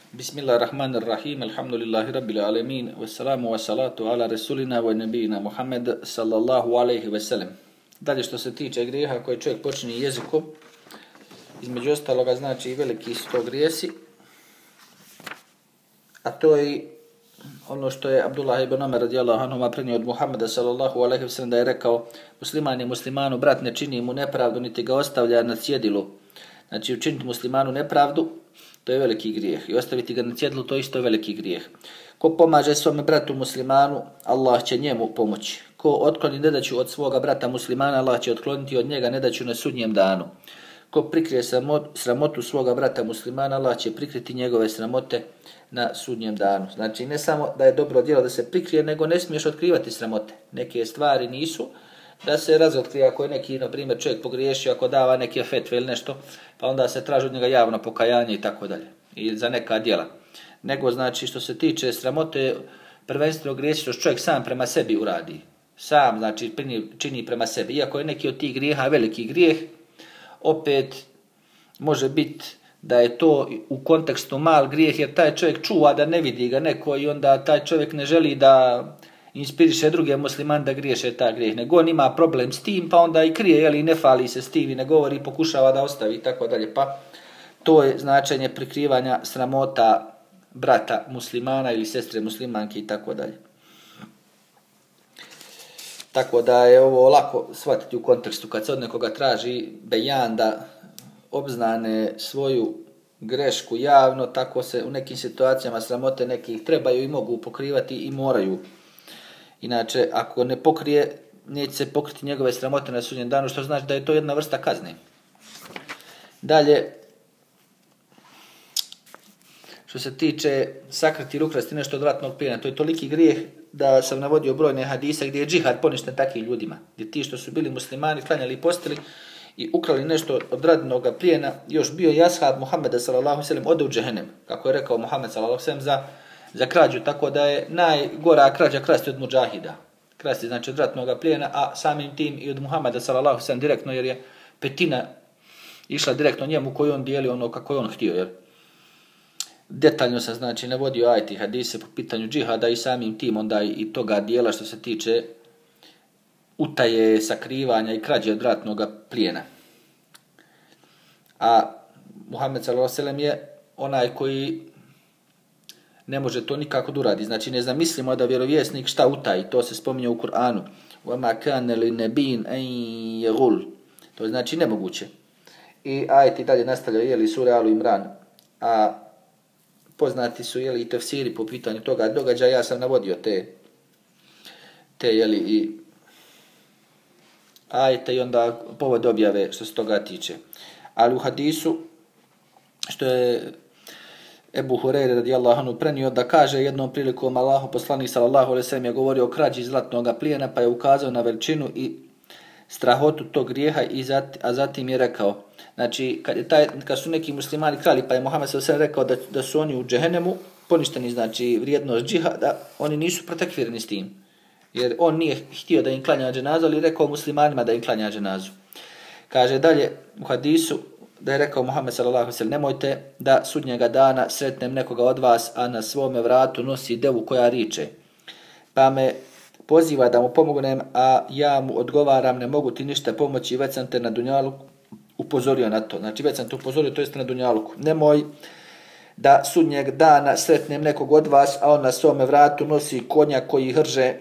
Bismillahirrahmanirrahim, alhamdulillahi rabbil alamin, wassalamu wassalatu ala rasulina wa nabijina Muhammed sallallahu alaihi wasallam. Dalje što se tiče grijeha koje čovjek počinje jezikom, između ostaloga znači i veliki su to grijesi, a to je ono što je Abdullah ibn Umar radijallahu anhuma prenio od Muhammeda sallallahu alaihi wasallam da je rekao: musliman je muslimanu brat, ne čini mu nepravdu niti ga ostavlja na cjedilu. Znači učiniti muslimanu nepravdu, to je veliki grijeh. I ostaviti ga na cjedilu, to isto je veliki grijeh. Ko pomaže svome bratu muslimanu, Allah će njemu pomoći. Ko otkloni nedaću od svoga brata muslimana, Allah će otkloniti od njega nedaću na sudnjem danu. Ko prikrije sramotu svoga brata muslimana, Allah će prikriti njegove sramote na sudnjem danu. Znači ne samo da je dobro djelo da se prikrije, nego ne smiješ otkrivati sramote. Neke stvari nisu da se razotkrije. Ako je neki, na primjer, čovjek pogriješio, ako dava neke fetve ili nešto, pa onda se traži od njega javno pokajanje i tako dalje. I za neka djela. Nego znači što se tiče sramote, prvenstveno grijesi što čovjek sam prema sebi uradi. Sam znači čini prema sebi. Iako je neki od tih grijeha veliki grijeh, opet može biti da je to u kontekstu mal grijeh, jer taj čovjek čuva da ne vidi ga neko i onda taj čovjek ne želi da inspiriše druge muslimane da griješe taj grijeh, nego on ima problem s tim, pa onda i krije, jeli, ne fali se s tim i ne govori, pokušava da ostavi i tako dalje. Pa to je značenje prikrivanja sramota brata muslimana ili sestre muslimanke i tako dalje. Tako da je ovo lako shvatiti u kontekstu kad se od nekoga traži bejan da obznane svoju grešku javno, tako se u nekim situacijama sramote nekih trebaju i mogu pokrivati i moraju. Inače, ako ne pokrije, neće se pokriti njegove sramote na sudnjem danu, što znači da je to jedna vrsta kazne. Dalje, što se tiče sakriti ili ukrasti nešto od ratnog plijena, to je toliki grijeh da sam navodio brojne hadise gdje je džihad poništen takvim ljudima. Gdje ti što su bili muslimani, klanjali i postili i ukrali nešto od ratnog plijena, još bio i ashab Muhammeda sallallahu alejhi ve sellem ode u džehennem, kako je rekao Muhammed sallallahu alejhi ve sellem za krađu, tako da je najgora krađa krasti od mudžahida. Krasti znači od ratnog plijena, a samim tim i od Muhammeda sallallahu alejhi ve sellem direktno, jer je petina išla direktno njemu koju on dijeli ono kako je on htio, jer detaljno sam znači navodio ajeti hadise po pitanju džihada i samim tim onda i toga dijela što se tiče utaje, sakrivanja i krađe od ratnog plijena. A Muhammed sallallahu alejhi ve sellem je onaj koji ne može to nikako da uradi. Znači ne zamislimo da vjerovjesnik šta utaji, to se spominje u Kur'anu. وَمَا كَانَ لِنَبِيٍّ أَنْ يَغُلْ. To je znači nemoguće. I ajeti dalje nastavljaju, jeli, sura Alu Imran, a poznati su, jeli, i tefsiri po pitanju toga događaja. Ja sam navodio te jeli, i ajete i onda povod objave što se toga tiče. Ali u hadisu, što je Ebu Hureyre radijallahu anhu prenio, da kaže jednom prilikom Allahu poslanik sallallahu alejhi ve sellem je govorio o krađi zlatnog plijena, pa je ukazao na veličinu i strahotu tog grijeha, a zatim je rekao, znači kad su neki muslimani krali, pa je Muhammed sallallahu alejhi ve sellem rekao da su oni u džehennemu poništeni, znači vrijednost džihada, oni nisu protekvirani s tim, jer on nije htio da im klanja dženazu, ali rekao muslimanima da im klanja dženazu. Kaže dalje u hadisu da je rekao Muhammed sallallahu alejhi ve sellem: nemojte da sudnjega dana sretnem nekoga od vas, a na svome vratu nosi devu koja riče, pa me poziva da mu pomognem, a ja mu odgovaram: ne mogu ti ništa pomoći, već sam te na dunjaluku upozorio na to. Znači već sam te upozorio, to jest na dunjaluku. Nemoj da sudnjeg dana sretnem nekog od vas, a on na svome vratu nosi konja koji hrže,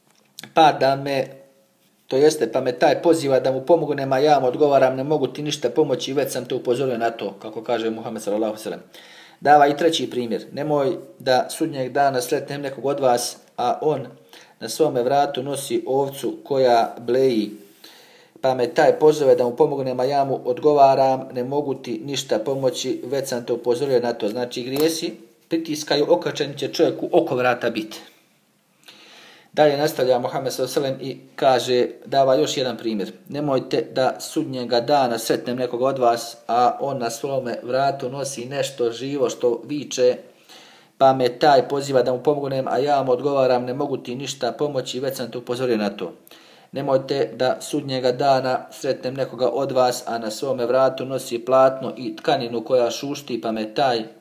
pa me taj poziva da mu pomognem, a ja mu odgovaram: ne mogu ti ništa pomoći, već sam te upozorio na to, kako kaže Muhammed sallallahu alejhi ve sellem. Dava i treći primjer: nemoj da sudnjeg dana sretnem nekog od vas, a on na svome vratu nosi ovcu koja bleji, pa me taj pozove da mu pomognem, a ja mu odgovaram: ne mogu ti ništa pomoći, već sam te upozorio na to. Znači grijesi pritiskaju, okačen će čovjeku oko vrata biti. Dalje nastavlja Muhammed sallallahu alejhi ve sellem i kaže, dava još jedan primjer: nemojte da sudnjega dana sretnem nekog od vas, a on na svome vratu nosi nešto živo što viče, pa me taj poziva da mu pomognem, a ja mu odgovaram: ne mogu ti ništa pomoći, već sam te upozorio na to. Nemojte da sudnjega dana sretnem nekoga od vas, a na svome vratu nosi platno i tkaninu koja šušti, pa me taj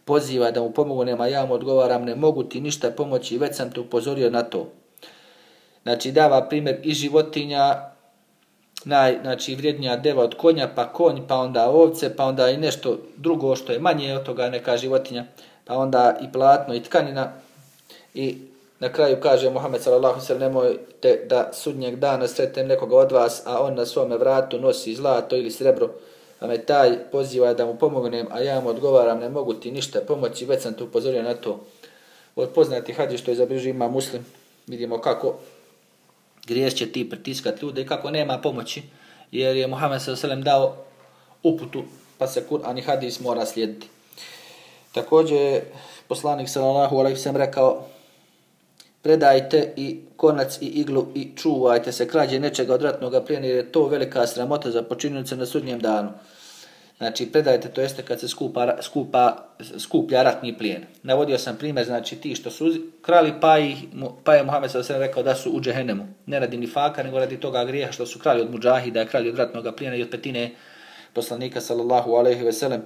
poziva da mu pomognem, a ja mu odgovaram ne mogu ti ništa pomoći, već sam te upozorio na to. Znači dava primjer i životinja, znači vrijednija deva od konja, pa konj, pa onda ovce, pa onda i nešto drugo što je manje od toga, neka životinja, pa onda i platno i tkanina. I na kraju kaže Muhammed s.a.v. nemojte da sudnjeg dana sretnem nekoga od vas, a on na svome vratu nosi zlato ili srebro, pa me taj poziva da mu pomognem, a ja mu odgovaram ne mogu ti ništa pomoći, već sam te upozorio na to. Od poznati hadis što je zabilježio Imam Muslim, vidimo kako grijeh će ti pritiskati ljude i kako nema pomoći, jer je Muhammed s.a.v. dao uputu, pa se Kur'an i hadis mora slijediti. Također poslanik s.a.v. rekao predajte i konac i iglu i čuvajte se krađe nečega od ratnog plijena, jer je to velika sramota za počinioce na sudnjem danu. Znači predajte, to jeste kad se skuplja ratni plijen. Navodio sam primjer, znači ti što su krali, pa je Muhammed s.a.v. rekao da su u džehennemu. Ne radi ni faka, nego radi toga grijeha što su krali od mudžahida, krali od ratnog plijena i od petine poslanika s.a.v.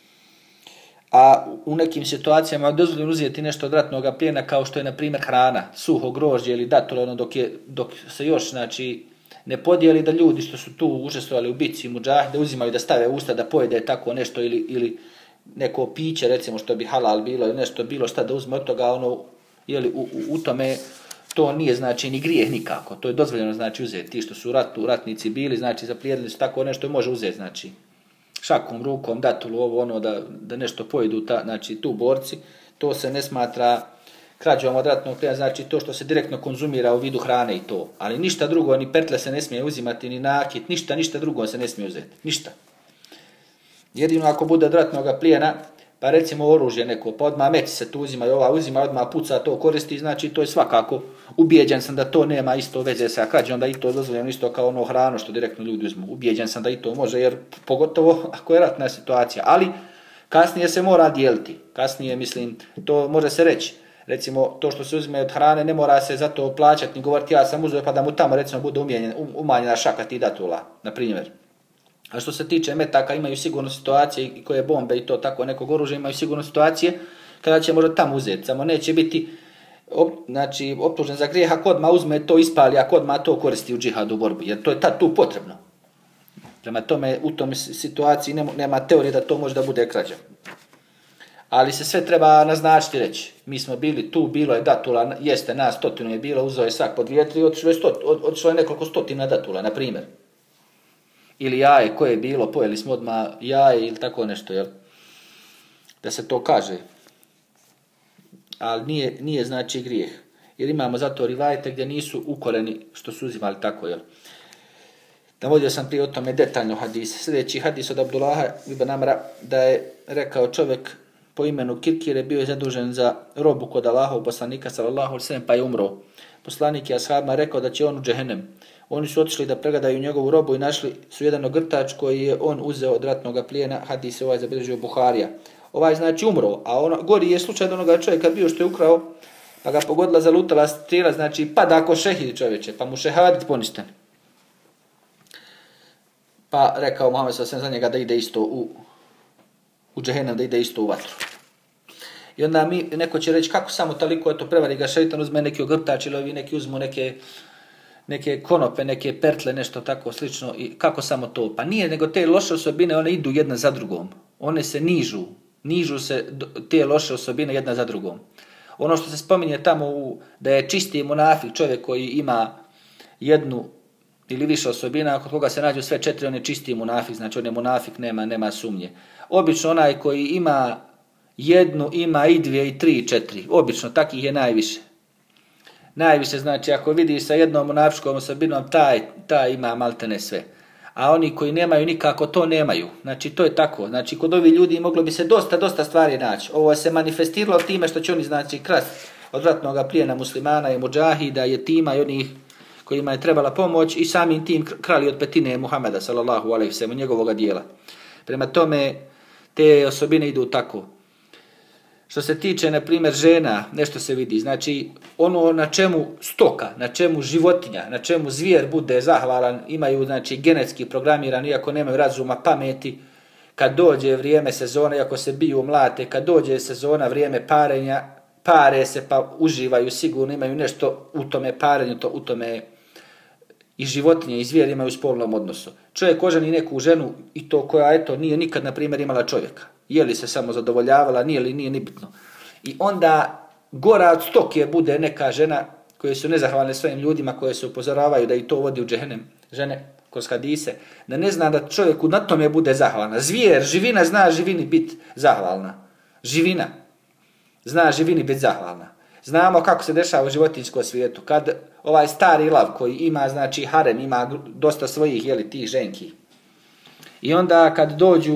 A u nekim situacijama dozvoljeno uzeti nešto od ratnog plijena, kao što je na primjer hrana, suho grožđe ili datule, dok se još znači ne podijeli, da ljudi što su tu učestvovali u bitci mudžahida uzimaju da stave u usta da pojede tako nešto ili neko piće, recimo što bi halal bilo ili nešto bilo šta da uzme od toga, u tome to nije znači ni grijeh nikako, to je dozvoljeno znači uzeti. Ti što su ratnici bili, znači zaplijedili su tako nešto, može uzeti znači šakom, rukom, datulu, da nešto pojedu znači tu borci, to se ne smatra krađom od ratnog plijena, znači to što se direktno konzumira u vidu hrane i to. Ali ništa drugo, ni petle se ne smije uzimati, ni nakit, ništa drugo se ne smije uzeti. Ništa. Jedino ako bude od ratnog plijena, pa recimo oružje neko, pa odmah meč se tu uzima i ova uzima, odmah puca, to koristi, znači to je svakako, ubijeđen sam da to nema isto veze sa krađom, da i to dozvoljeno isto kao ono hranu što direktno ljudi uzmu. Ubijeđen sam da i to može, jer pogotovo ako je ratna situacija. Ali kasnije se mora dijeliti. Kasnije, mislim, to može se reći. Recimo, to što se uzme od hrane ne mora se zato plaćati ni govoriti ja sam uzeo pa da mu tamo recimo bude umanjena šaka ti datula, na primjer. A što se tiče metaka, imaju sigurno situacije i koje bombe i to tako nekog oružja, imaju sigurno situacije kada će možda tamo uzeti. Samo neće biti optužen za grijeh ako odmah uzme to ispali, ako odmah to koristi u džihadu u borbi, jer to je tad tu potrebno. Prema tome, u tom situaciji nema teorije da to može da bude krađa. Ali se sve treba naznačiti reći. Mi smo bili tu, bilo je datula, jeste nas 100 je bilo, uzeo je svak pod vjetri, otišlo je nekoliko stotina datula, na primjer. Ili jaje, koje je bilo, pojeli smo odmah jaje ili tako nešto, jel? Da se to kaže. Ali nije znači grijeh. Jer imamo zato rivajete gdje nisu ukoreni što su uzimali tako, jel? Navodio sam prije o tome detaljno hadis. Sljedeći hadis od Abdullaha ibn Amra da je rekao čovjek po imenu Kirkire bio je zadužen za robu kod Allahov poslanika sallallahu alejhi ve sellem pa je umro. Poslanik je ashabima rekao da će on u džehennem. Oni su otišli da pregledaju njegovu robu i našli su jedan ogrtač koji je on uzeo od ratnog plijena, hadis je zabilježio Buharija. Znači umro, a gori je slučaj od onoga čovjeka bio što je ukrao, pa ga pogodila zalutala strijela, znači pada ako šehid čovječe, pa mu šehadit poništen. Pa rekao Muhammed s.a.v. za njega da ide isto u džehennem, da ide isto u vatru. I onda neko će reći kako samo toliko, prevari ga šeitan, uzme neki ogrtač ili ovi neki uzmu neke konope, neke pertle, nešto tako slično. I kako samo to? Pa nije, nego te loše osobine, one idu jedna za drugom. One se nižu se te loše osobine jedna za drugom. Ono što se spominje tamo da je čisti munafik, čovjek koji ima jednu ili više osobina, kod koga se nađu sve 4, on je čisti munafik, znači on je munafik, nema sumnje. Obično onaj koji ima jednu, ima i 2, i 3, i 4. Obično takih je najviše. Najviše znači ako vidiš sa jednom munafičkom osobinom, taj ima maltene sve. A oni koji nemaju nikako to nemaju. Znači to je tako. Znači kod ovih ljudi moglo bi se dosta stvari naći. Ovo se manifestiralo time što će oni znači krast od ratnog plijena muslimana i mudžahida, jetima i onih kojima je trebala pomoć i samim tim krali od petine Muhameda sallallahu alejhi ve sellem njegovog dijela. Prema tome te osobine idu tako. Što se tiče, na primjer, žena, nešto se vidi. Znači, ono na čemu stoka, na čemu životinja, na čemu zvijer bude zahvalan, imaju, znači, genetski programiran, iako nemaju razuma, pameti, kad dođe vrijeme sezone, iako se biju mlate, kad dođe sezona, vrijeme parenja, pare se pa uživaju, sigurno imaju nešto u tome parenju, u tome i životinje i zvijeri imaju u spolnom odnosu. Čovjek oženi neku ženu i to koja eto nije nikad na primjer imala čovjeka. Je li se samo zadovoljavala, nije li nije ni bitno. I onda gora od stoke bude neka žena koje su nezahvalne svojim ljudima, koje se upozoravaju da i to vodi u džehennem. Žene kroz hadise, da ne zna da čovjeku na tome bude zahvalna. Zvijer, živina zna živini biti zahvalna. Živina zna živini biti zahvalna. Znamo kako se dešava u životinjskom svijetu. Kad ovaj stari lav koji ima znači harem, ima dosta svojih tih ženki. I onda kad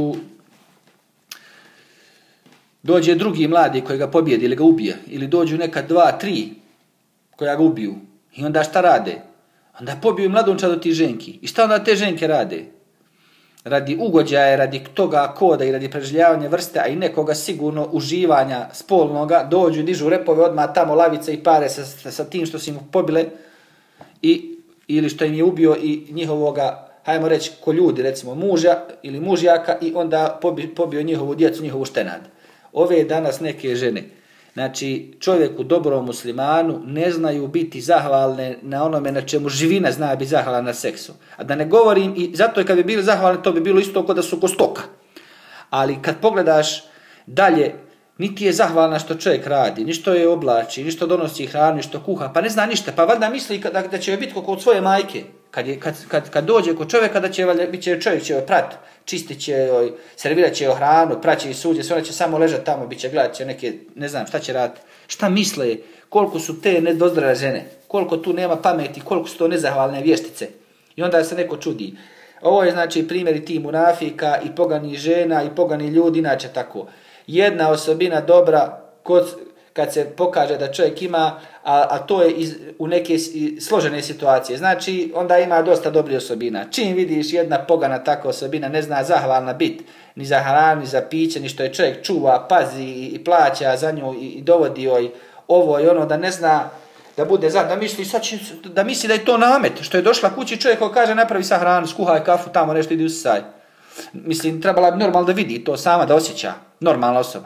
dođe drugi mladi koji ga pobijedi ili ga ubije, ili dođu neka 2, 3 koja ga ubiju. I onda šta rade? Onda pobiju mladunčad od tih ženki. I šta onda te ženke rade? Radi ugođaja, radi toga koda i radi preživljavanja vrste, a i nekoga sigurno uživanja spolnoga, dođu, dižu repove odmah tamo lavice i pare sa tim što su im pobile ili što im je ubio i njihovoga, hajmo reći, ko ljudi, recimo muža ili mužjaka i onda pobio njihovu djecu, njihovu štenad. Ove danas neke žene, znači čovjeku, dobrom muslimanu, ne znaju biti zahvalne na onome na čemu živina zna biti zahvalna na seksu. A da ne govorim, i zato je kad bi bili zahvalni, to bi bilo isto kao da su ko stoka. Ali kad pogledaš dalje, niti je zahvalna što čovjek radi, ni što je oblači, ni što donosi hranu, ni što kuha, pa ne zna ništa, pa valjda misli da će biti kod svoje majke. Kad dođe kod čovjeka, da će čovjek će joj prat, čistit će joj, servirat će joj hranu, praće i suđe, ona će samo ležati tamo, bit će gledat će neke, ne znam šta će raditi. Šta misle, koliko su te nedozdrave žene, koliko tu nema pameti, koliko su to nezahvalne vještice. I onda se neko čudi. Ovo je znači primjeri ti munafika i pogani žena i pogani ljudi, inače tako. Jedna osobina dobra kad se pokaže da čovjek ima, a to je u neke složene situacije. Znači, onda ima dosta dobrih osobina. Čim vidiš jedna pogana takva osobina, ne zna zahvalna bit, ni za hranu, ni za piće, ni što je čovjek čuva, pazi i plaća za nju i dovodi joj ovo i ono, da ne zna da bude da misli da je to namet, što je došla kući čovjek koji kaže napravi sa hranu, skuhaj kafu, tamo nešto idi usisaj. Mislim, trebala bi normalno da vidi to sama, da osjeća, normalna osoba.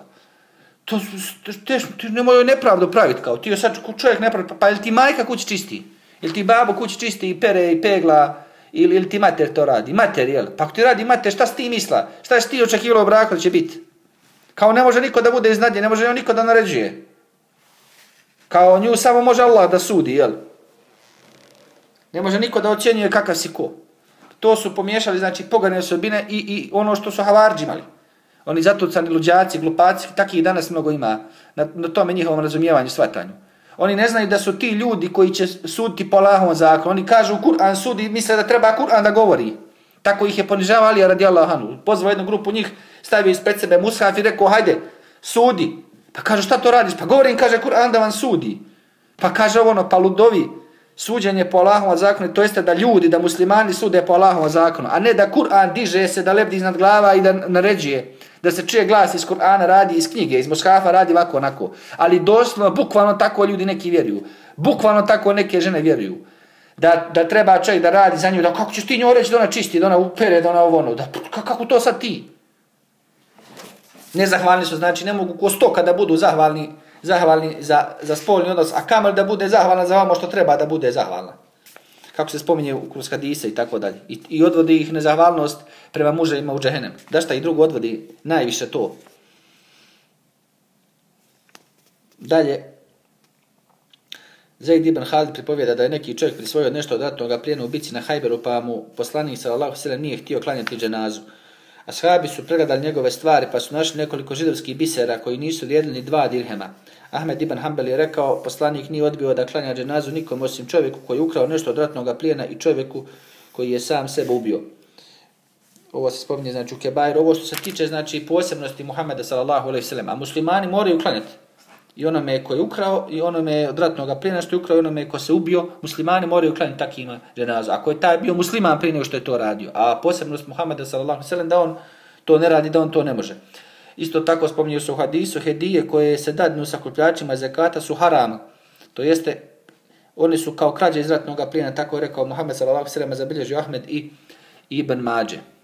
Ti nemoj joj nepravdu praviti kao, ti joj sad čovjek ne pravi, pa ili ti majka kući čisti, ili ti babo kući čisti i pere i pegla, ili ti mater to radi, mater, jel? Pa ako ti radi mater, šta si ti misla? Šta si ti očekivalo u braku da će biti? Kao ne može niko da bude iznadnje, ne može niko da naređuje. Kao nju samo može Allah da sudi, jel? Ne može niko da ocjenjuje kakav si ko. To su pomiješali, znači, pogane osobine i ono što su havarđi imali. Oni zatucani luđaci, glupaci, takih danas mnogo ima na tome njihovom razumijevanju, shvatanju. Oni ne znaju da su ti ljudi koji će suditi po Allahovom zakonu. Oni kažu Kur'an sudi, misle da treba Kur'an da govori. Tako ih je ponižavao Ali radijallahu anhu. Pozvao jednu grupu njih, stavio ispred sebe mushaf i rekao, hajde, sudi. Pa kaže, šta to radiš? Pa govorim, kaže Kur'an da vam sudi. Pa kaže ono, pa ludovi, suđenje po Allahovom zakonu, to jeste da ljudi, da muslimani sude po Allahovom zakonu, a ne da Kur'an diže se, da lebdi iznad glava i da naređuje. Da se čuje glas iz Kur'ana, radi iz knjige, iz mushafa radi ovako onako. Ali doslovno, bukvalno tako ljudi neki vjeruju. Bukvalno tako neke žene vjeruju. Da treba čovjek da radi za nju, da kako ćeš ti njoj reći da ona čisti, da ona upere, da ona ovo ono. Kako to sad ti? Nezahvalni su, znači ne mogu ko stoka da budu zahvalni za spolni odnos, a kamel da bude zahvalna za ono što treba da bude zahvalna. Kako se spominje kroz hadise i tako dalje. I odvodi ih nezahvalnost prema muževima u džehennem. Da šta i drugo odvodi najviše to. Dalje, Zaid ibn Halid pripovijeda da je neki čovjek prisvojio nešto od ratnog plijena u bici na Hajberu, pa mu poslanik sallallahu alejhi ve sellem nije htio klanjati dženazu. Ashabi su pregledali njegove stvari, pa su našli nekoliko židovskih bisera koji nisu vrijedili ni 2 dirhema. Ahmed ibn Hanbel je rekao, poslanik nije odbio da klanja dženazu nikom osim čovjeku koji je ukrao nešto od ratnog plijena i čovjeku koji je sam sebe ubio. Ovo se spominje znači u Kebairu. Ovo što se tiče znači posebnosti Muhameda sallallahu alejhi ve sellem, a muslimani moraju klanjati. I onome ko je ukrao, i onome od ratnog plijena što je ukrao, i onome ko se ubio, muslimani moraju klanjati takima dženazu. Ako je taj bio musliman prije nego što je to radio, a posebnost Muhameda sallallahu alejhi ve sellem da on to ne radi, da on to ne može. Isto tako spominju se u hadisu, hedije koje se dadnu sakupljačima zekata su haram. To jeste, oni su kao krađe iz ratnog plijena, tako je rekao Muhammed sallallahu alejhi ve sellem, zabilježio Ahmed i Ibn Mađe.